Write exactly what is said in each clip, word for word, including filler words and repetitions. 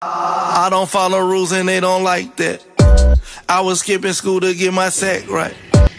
I don't follow rules and they don't like that. I was skipping school to get my sack right.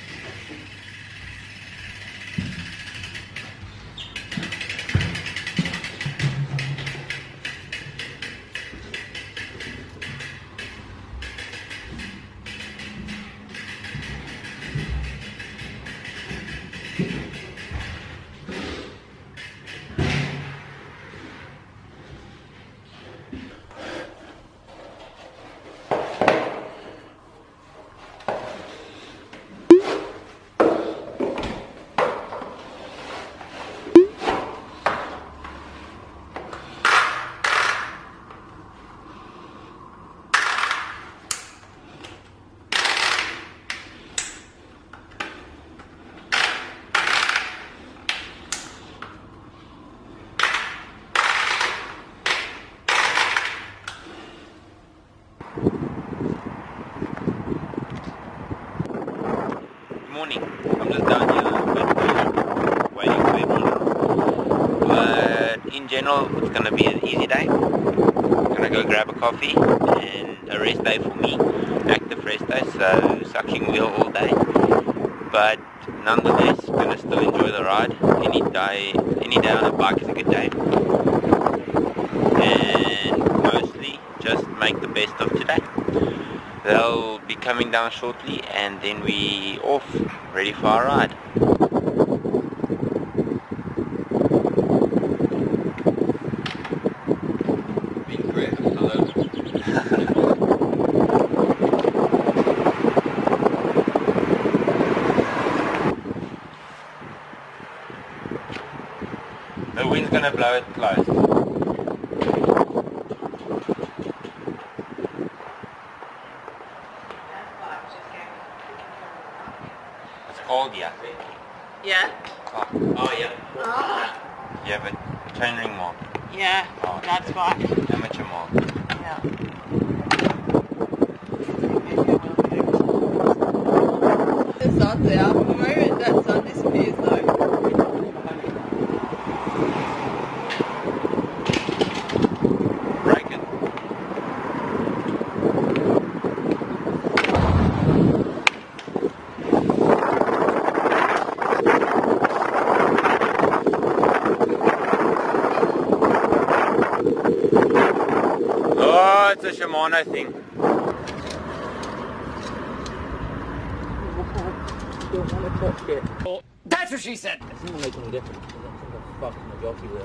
Morning. I'm just down here waiting for everyone. But in general, it's going to be an easy day. I'm going to go grab a coffee and a rest day for me. Active rest day, so sucking wheel all day. But nonetheless, going to still enjoy the ride. Any day, any day on a bike is a good day. And mostly just make the best of today. They'll be coming down shortly and then we off, ready for our ride. Been great, hello. The wind's gonna blow it close. Cold, yeah. Yeah? Oh, oh yeah. Oh. You have a chain ring mark. Yeah, Oh, that's why. Amateur mark. Yeah. The sun's out. The moment that sun disappears though. Break it. Oh, it's a Shimano thing. Don't want to touch it. Oh, that's what she said! It doesn't make any difference. It's like the fucking the jockey wheel.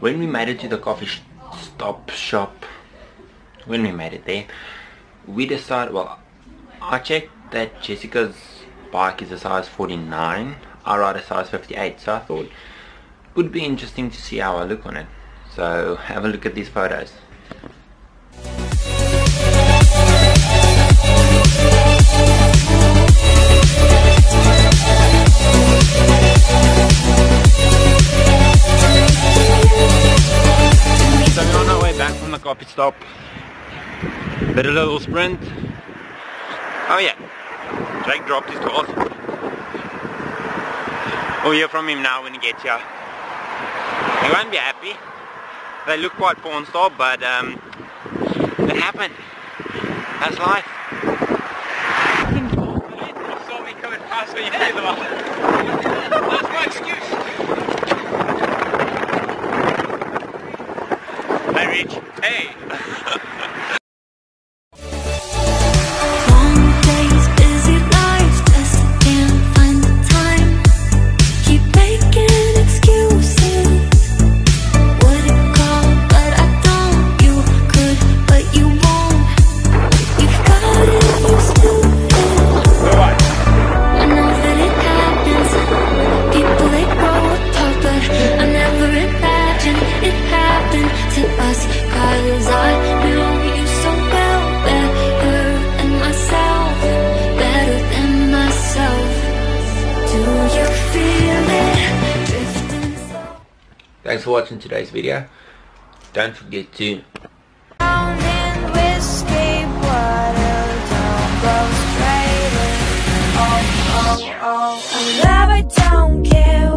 when we made it to the coffee sh stop shop, when we made it there, we decided, well, I checked that Jessica's bike is a size forty-nine, I ride a size fifty-eight, so I thought it would be interesting to see how I look on it. So have a look at these photos. So we're on our way back from the coffee stop. Did a little sprint. Oh yeah, Jake dropped his clothes. We'll hear from him now when he gets here. He won't be happy. They look quite porn star, but um, it happened. That's life. You saw me coming past when you did them. That's my excuse. Hey Rich. Hey. Thanks for watching today's video. Don't forget to Down in whiskey, water, don't go straight in. Oh, oh, oh, I love it, don't care.